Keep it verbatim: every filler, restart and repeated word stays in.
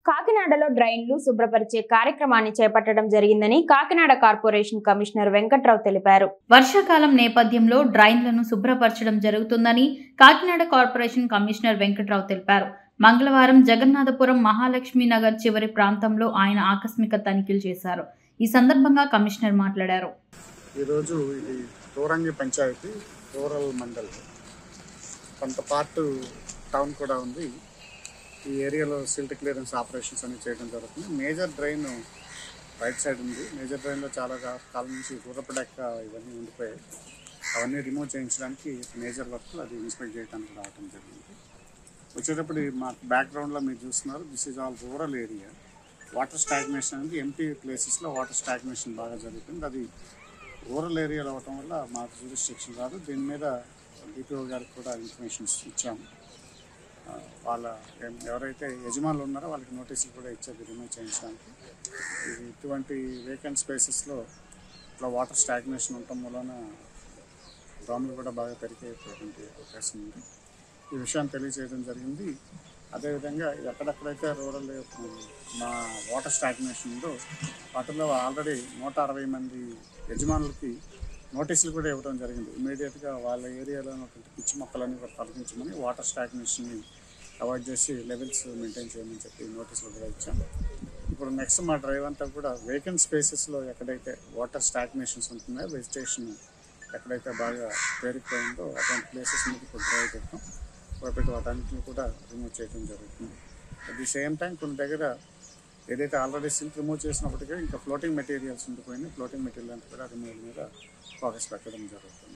కాకినాడలో డ్రైన్లు శుభ్రపరిచే కార్యక్రమాన్ని చేపట్టడం జరిగిందని కాకినాడ కార్పొరేషన్ కమిషనర్ వెంకట్రావు తెలిపారు. వర్షాకాలం నేపథ్యంలో డ్రైన్లను శుభ్రపరచడం జరుగుతుందని కాకినాడ కార్పొరేషన్ కమిషనర్ వెంకట్రావు తెలిపారు. మంగళవారం జగన్నాథపురం మహాలక్ష్మి నగర్ చివరి ప్రాంతంలో ఆయన ఆకస్మిక తనిఖీలు చేశారు. ఈ సందర్భంగా కమిషనర్ మాట్లాడారు. ఈరోజు ఇది తోరంగి పంచాయతీ రూరల్ మండల్, కొంత పార్ట్ టౌన్ కూడా ఉంది. ఈ ఏరియాలో సిల్ట్ క్లియరెన్స్ ఆపరేషన్స్ అన్ని చేయడం జరుగుతుంది. మేజర్ డ్రైన్ రైట్ సైడ్ ఉంది. మేజర్ డ్రైన్లో చాలా కాలం నుంచి గుర్రపు డెక్క ఇవన్నీ ఉండిపోయాయి. అవన్నీ రిమూవ్ చేయించడానికి మేజర్ వర్క్ అది ఇన్స్పెక్ట్ చేయడానికి రావడం జరిగింది. వచ్చేటప్పుడు మా బ్యాక్గ్రౌండ్లో మీరు చూస్తున్నారు, this is all rural area. Water stagnation అనేది ఎంటీ ప్లేసెస్లో వాటర్ స్టాగ్నేషన్ బాగా జరుగుతుంది. అది రూరల్ ఏరియాలో అవటం వల్ల మాకు జ్యూరిస్డిక్షన్ రాదు. దీని మీద డిపిఓ గారికి కూడా ఇన్ఫర్మేషన్స్ ఇచ్చాము. వాళ్ళ ఎవరైతే యజమానులు ఉన్నారో వాళ్ళకి నోటీసులు కూడా ఇచ్చేది రిమూవ్ చేయించడానికి. ఇటువంటి వేకెంట్ స్పేసెస్లో ఇట్లా వాటర్ స్టాగ్నేషన్ ఉండటం వలన దోమలు కూడా బాగా పెరిగేటువంటి అవకాశం ఉంది. ఈ విషయాన్ని తెలియజేయడం జరిగింది. అదేవిధంగా ఎక్కడెక్కడైతే రూరల్ మా వాటర్ స్టాగ్నేషన్ ఉందో వాటిలో ఆల్రెడీ నూట అరవై మంది యజమానులకి నోటీసులు కూడా ఇవ్వడం జరిగింది. ఇమీడియట్గా వాళ్ళ ఏరియాలో ఉన్నటువంటి పిచ్చి మొక్కలన్నీ కూడా తొలగించమని, వాటర్ స్టాగ్నేషన్ని అవాయిడ్ చేసి లెవెల్స్ మెయింటైన్ చేయమని చెప్పి నోటీసులు కూడా ఇచ్చాము. ఇప్పుడు నెక్స్ట్ మా డ్రైవ్ అంతా కూడా వేకెంట్ స్పేసెస్లో ఎక్కడైతే వాటర్ స్టాగ్నేషన్స్ ఉంటున్నాయో, వెజిటేషన్ ఎక్కడైతే బాగా పేరుకుపోయిందో అటువంటి ప్లేసెస్ మీద ఇప్పుడు డ్రైవ్ పెట్టాం. పెట్టి వాటన్నిటిని కూడా రిమూవ్ చేయడం జరుగుతుంది. అట్ ది సేమ్ టైం కొన్ని దగ్గర ఏదైతే ఆల్రెడీ సిల్క్ రిమూవ్ చేసినప్పటికీ ఇంకా ఫ్లోటింగ్ మెటీరియల్స్ ఉండిపోయినాయి. ఫ్లోటింగ్ మెటీరియల్ అంతా కూడా రిమూవల్ మీద ఫోకస్ పెట్టడం జరుగుతుంది.